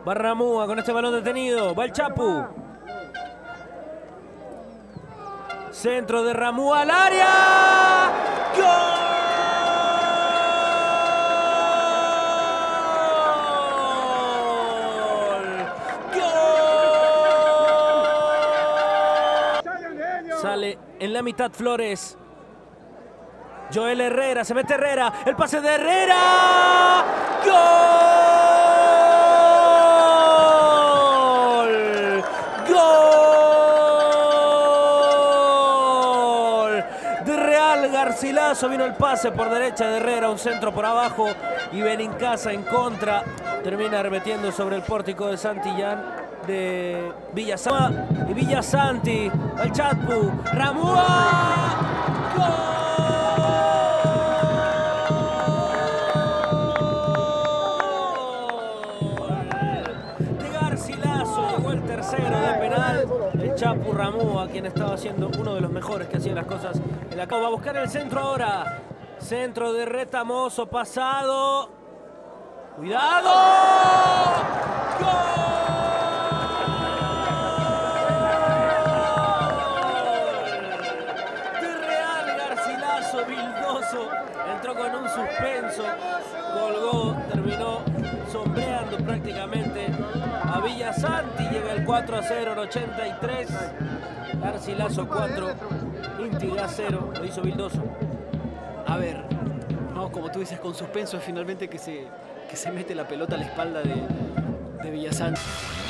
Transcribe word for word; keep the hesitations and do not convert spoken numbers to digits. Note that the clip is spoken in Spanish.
Va Ramúa con este balón detenido. Va el Chapu. Centro de Ramúa al área. ¡Gol! ¡Gol! Sale en la mitad Flores. Joel Herrera, se mete Herrera. El pase de Herrera. ¡Gol! Garcilaso, vino el pase por derecha de Herrera, un centro por abajo y Benincasa en contra, termina arremetiendo sobre el pórtico de Santillán de Villasanti y Villasanti, al Chapu, Ramúa, ¡gol! De Garcilaso llegó el tercero de penal. El Chapu Ramúa, quien estaba siendo uno de los mejores que hacía las cosas en la Copa. Va a buscar el centro ahora. Centro de Retamoso, pasado. ¡Cuidado! ¡Gol! De Real Garcilaso, Vildoso. Entró con un suspenso. Colgó, terminó sombreando prácticamente a Villasanti. Llega el cuatro a cero en ochenta y tres. Garcilaso cuatro, Intigas cero, lo hizo Vildoso. A ver, no, como tú dices, con suspenso es finalmente que se, que se mete la pelota a la espalda de, de Villasanti.